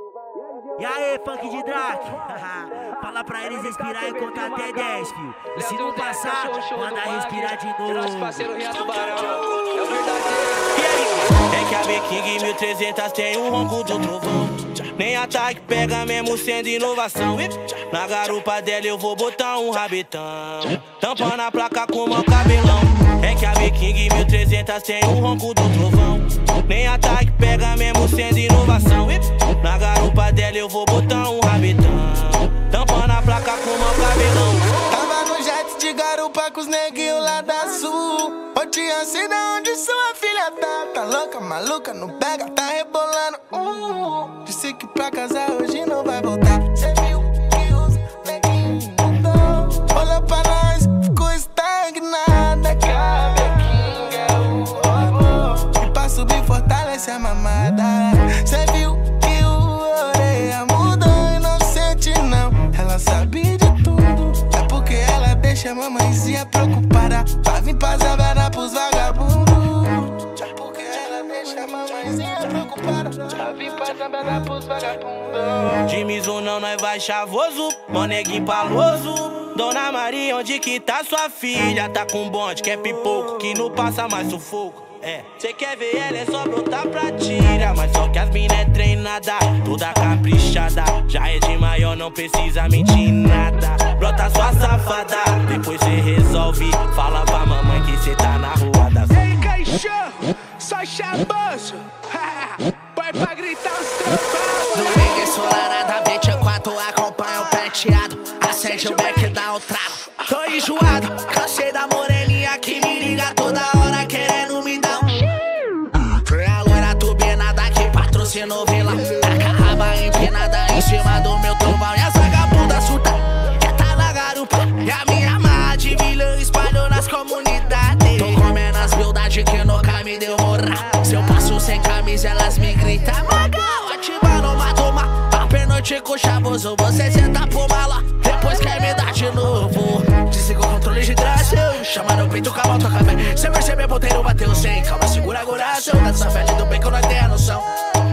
E aí, funk de Drac? Fala pra eles respirar e contar até 10, filho. E se não passar, manda respirar de novo. Nosso parceiro Renato Barão, é o verdadeiro. E aí? É que a B-King 1300 tem o ronco do trovão. Nem ataque pega mesmo sendo inovação. Na garupa dela eu vou botar um rabetão, tampando a placa com o meu cabelão. É que a B-King 1300 tem o ronco do trovão. Nem ataque pega mesmo sendo inovação. Na garupa dela eu vou botar um rabetão, tampando a placa com o meu cabelão. Tava no jet de garupa com os neguinhos lá da sul. Ô tia, sei da onde sua filha tá. Tá louca, maluca, não pega, tá rebolando. Disse que pra casar hoje não vai voltar. Cê viu que os neguinhos mudou. Olha pra nós, ficou estagnada. Que a B-King é o amor. E pra subir fortalece a mamada. Cê viu que o orelha mudou e não sente não. Ela sabe de tudo, é porque ela deixa a mamãezinha preocupada. Pra vir pra Zabera pros vagabundos. É porque ela deixa a mamãezinha preocupada. Pra vir pra Zabera pros vagabundos. De Mizuno nós vai chavoso, moneguinho paloso. Dona Maria, onde que tá sua filha? Tá com bonde, quer pipoco, que não passa mais sufoco. É, cê quer ver ela, é só brotar pra tira. Mas só que as mina é treinada, toda caprichada. Já é de maior, não precisa mentir nada. Brota sua safada, depois cê resolve. Fala pra mamãe que cê tá na rua das... Ei, cachorro, só chaboso. Põe pra gritar os trompados. Domingo ensolarada, 24 acompanha o penteado. Acende o beck e dá o trago. Tô enjoado, cansei da moreninha que me liga toda hora querendo me dar Foi a loira turbinada que patrocinou vila. Taca a raba empinada em cima do meu trovão. E as vagabundas surta, já tá na garupa. E a minha marra de vilão espalhou nas comunidades. Tô comendo as buildades que nunca me deu morra. Se eu passo sem camisa elas me gritam Magal, ativa numa toma. A pernoite com chavoso, você senta pro mala. Depois quer me dar de novo. Desliga o controle de tração, chama no peito com a moto café. Cê percebeu, ponteiro bateu 100. Calma, segura a coração. Tá dessa velha do bem que nós tem a noção.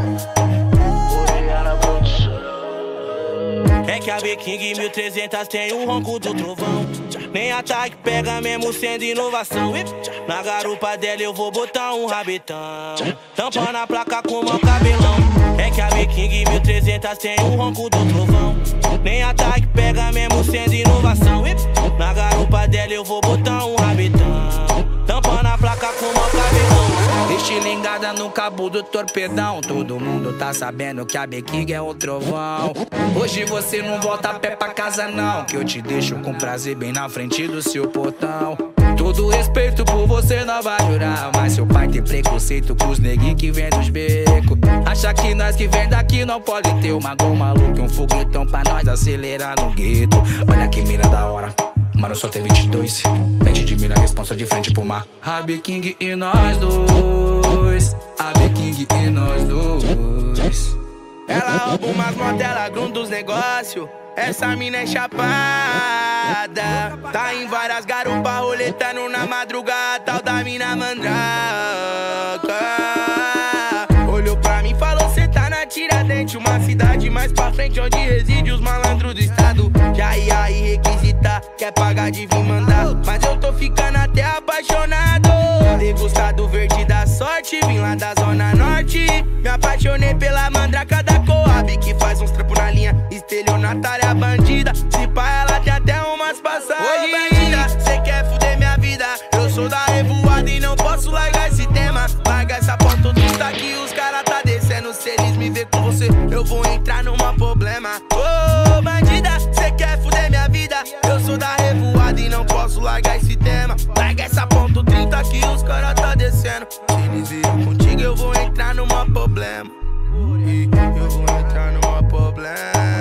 É que a B-King 1300 tem o ronco do trovão. Nem ataque pega mesmo sendo inovação. Na garupa dela eu vou botar um rabetão, tampando a placa com o meu cabelão. É que a B-King 1300 tem o ronco do trovão. Nem ataque pega mesmo sendo inovação. Na garupa dela eu vou botar um rabetão, tampando a placa com o meu cabelão. Estilingada no cabo do torpedão. Todo mundo tá sabendo que a B-King é o trovão. Hoje você não volta a pé pra casa não, que eu te deixo com prazer bem na frente do seu portão. Todo respeito por você não vai durar, mas seu pai tem preconceito com os neguinhos que vem dos becos. Acha que nós que vem daqui não pode ter uma goma louca e um foguetão pra nós acelerar no gueto. Olha que mira da hora, mano, só tem 22. Mente de mira, responsa de frente pro mar. A B-King e nós dois, a B-King e nós dois. Ela rouba umas motos, ela grunda os negócios. Essa mina é chapada. Tá em várias garupas, roletando na madrugada. Tal da mina mandraca. Olhou pra mim e falou, cê tá na Tiradentes, uma cidade mais pra frente onde reside os malandros do estado. Já ia aí requisitar, quer pagar de vir mandar. Mas eu tô ficando até apaixonado. Degustado verde da sorte, vim lá da zona norte. Me apaixonei pela mandraca da Coab, que faz uns trampos na linha estelionatária bandida. Se pá, ela tem até umas passagens. Ô bandida, cê quer fuder minha vida? Eu sou da revoada e não posso largar esse tema. Larga essa ponta trista que os caras tá descendo. Se eles me ver com você, eu vou entrar numa problema. Ô bandida, cê quer fuder minha vida? Eu sou da revoada e não posso largar esse tema. Larga essa ponta 30 que os caras tá descendo. Se eles virem contigo, eu vou entrar numa problema. E eu vou entrar numa problema.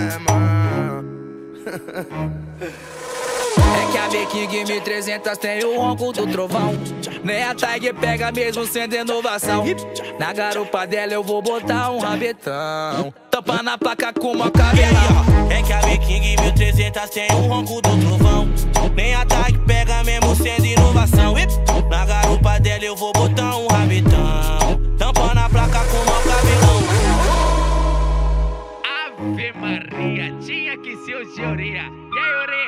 É que a B-King 1300 tem o ronco do trovão. Nem a Tiger pega mesmo sendo inovação. Na garupa dela eu vou botar um rabetão, tampando a placa com uma cabelão. É que a B-King 1300 tem o ronco do trovão. Nem ataque pega mesmo sendo inovação. Na garupa dela eu vou botar um rabetão, tampando a placa com o meu cabelão. Ave Maria, tinha que ser o de orelha. E aí, orelha?